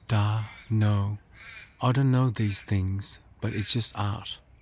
No. I don't know these things, but it's just art.